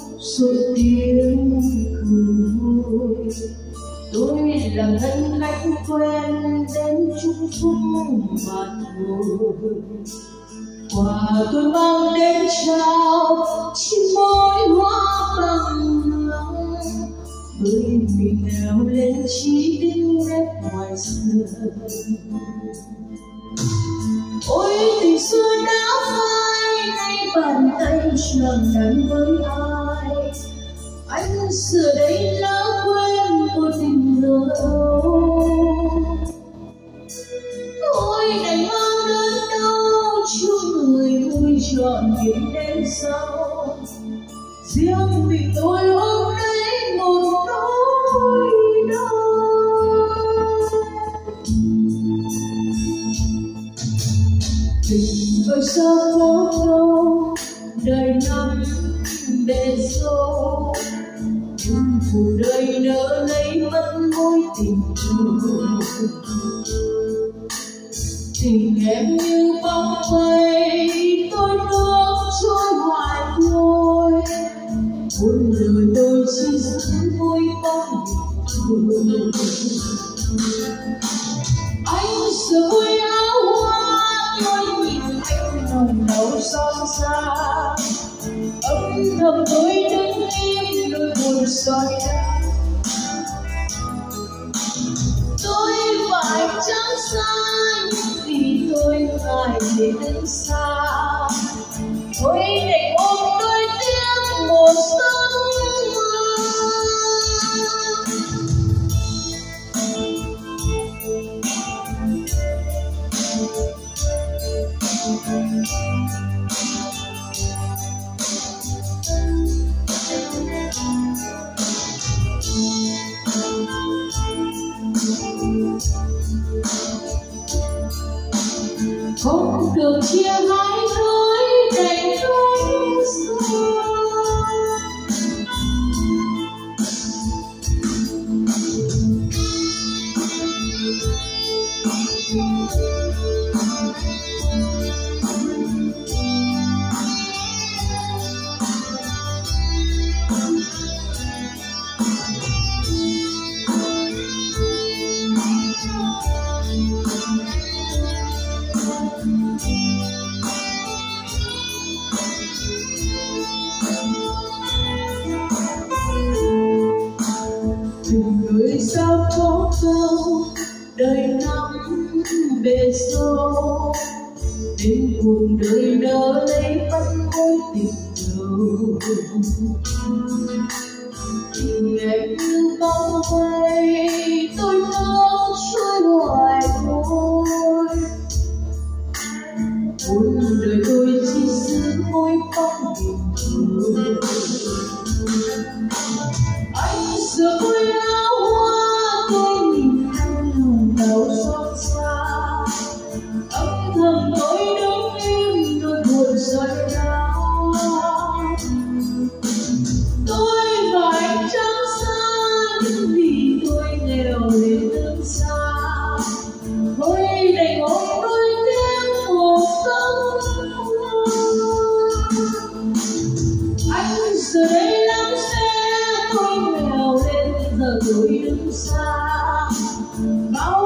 rồi tiếng cười vui. Tôi là thân khách quen đến chúc phúc mà thôi. Quà tôi mang đến trao chỉ mỗi hoa bằng lòng, bởi vì nghèo lên chỉ đinh nét ngoài sân. Ôi tình xưa đã phai, nay bàn tay chẳng nắn với ai. Anh giờ đây đã quên một tình lỡ đâu. Ôi đành mang đớn đau cho người vui trọn những đêm sau. Riêng mình tôi ôm lấy một nỗi đau. Tình ơi sao có đâu đời năm bề dâu, nhưng cuộc đời nỡ lấy mất mối tình yêu. Tình em như bóng mây tôi nước trôi hoài thôi. Buồn đời tôi chỉ giữ môi bóng thôi. Anh sửa vui áo hoa, tôi nhìn anh nồng nấu son xa. Âm thầm tôi đứng im nỗi buồn soi đá. Tôi và anh chẳng xa, nhưng vì tôi ngại để đứng xa. Thôi để ôm đôi tiếc một giấc mơ. Không được chia hai lối đành đôi xa. Tình người sao có câu đời năm bề dâu, đến cuộc đời nỡ lấy mất mối tình đầu. Tình em như bóng mây tôi nước trôi hoài thôi. Buồn đời tôi chỉ giữ môi bóng tình thôi. Anh giờ vui áo hoa, tôi nhìn anh nồng nấu xót xa. Âm thầm tôi đứng im nỗi buồn rơi đau. Tôi và anh chẳng xa, nhưng vì tôi nghèo nên đứng xa. Thôi đành ôm đôi tiếc một giấc mơ. Anh giờ đây lắm xe, tôi nghèo lên giờ tôi đứng xa. Bao